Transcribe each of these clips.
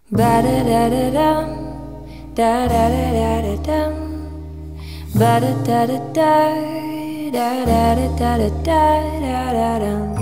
Ba da da da dum, da da da da da dum, ba da da da da, da da da da da da da dum.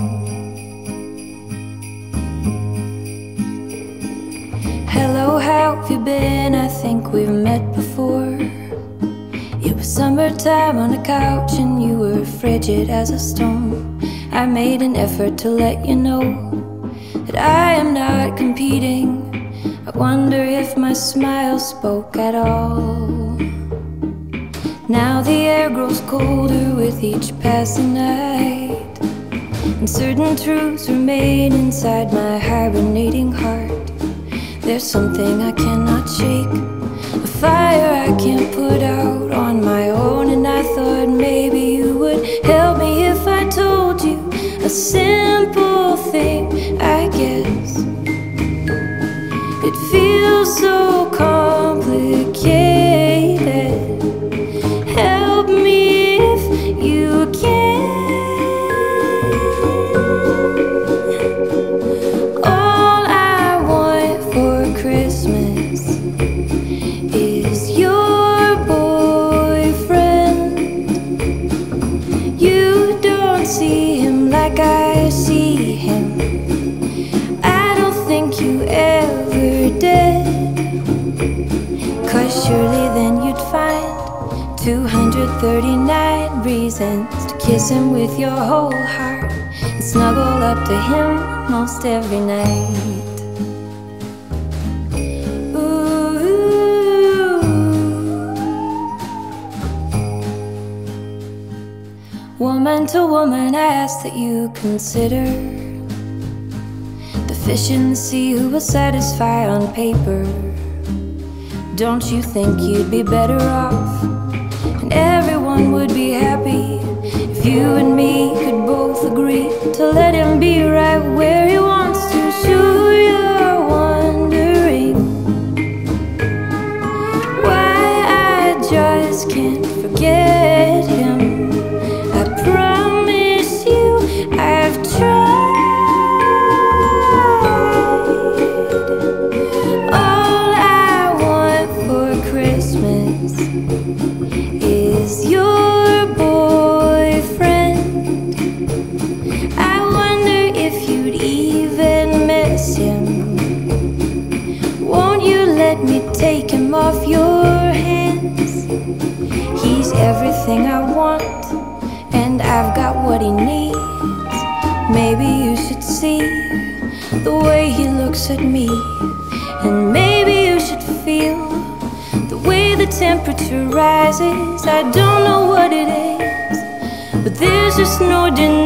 Hello, how have you been? I think we've met before. It was summertime on the couch and you were frigid as a stone. I made an effort to let you know that I am not competing. I wonder if my smile spoke at all. Now the air grows colder with each passing night, and certain truths remain inside my hibernating heart. There's something I cannot shake, a fire I can't put out on my own. And I thought maybe you would help me if I told you a simple thing, I guess. It feels so complicated. Help me if you can. All I want for Christmas is your boyfriend. You don't see him like I see him. I don't think you ever did, 'cause surely then you'd find 239 reasons to kiss him with your whole heart and snuggle up to him most every night. Ooh. Woman to woman, I ask that you consider the fish in the sea who will satisfy on paper. Don't you think you'd be better off, and everyone would be happy, if you and me could both agree to let him be right where he wants to? Sure, you're wondering why I just can't forget him. I promise you I've tried. All I want for Christmas is your boyfriend. I wonder if you'd even miss him. Won't you let me take him off your hands? He's everything I want, and I've got what he needs. Maybe you should see the way he looks at me, and maybe you should feel the way the temperature rises. I don't know what it is, but there's just no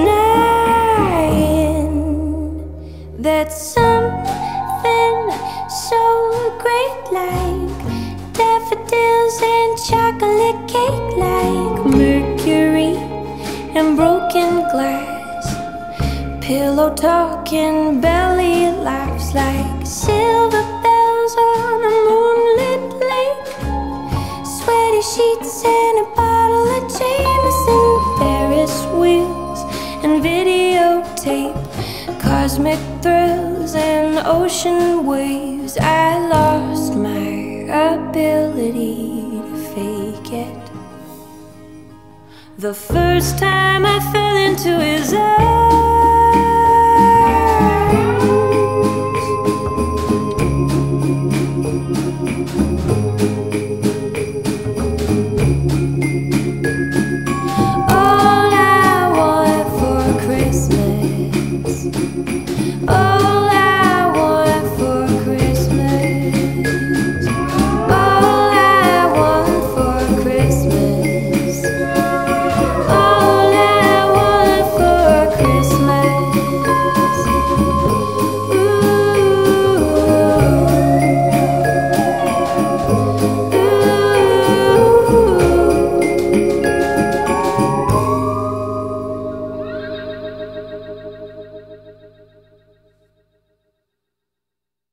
denying that something so great, like daffodils and chocolate cake, like Mercury and broken glass, pillow talk and belly laughs, like silver bells on a moonlit lake, sweaty sheets and a bottle of Jameson, Ferris wheels and videotape, cosmic thrills and ocean waves. I lost my ability to fake it the first time I fell into his arms. All I want for Christmas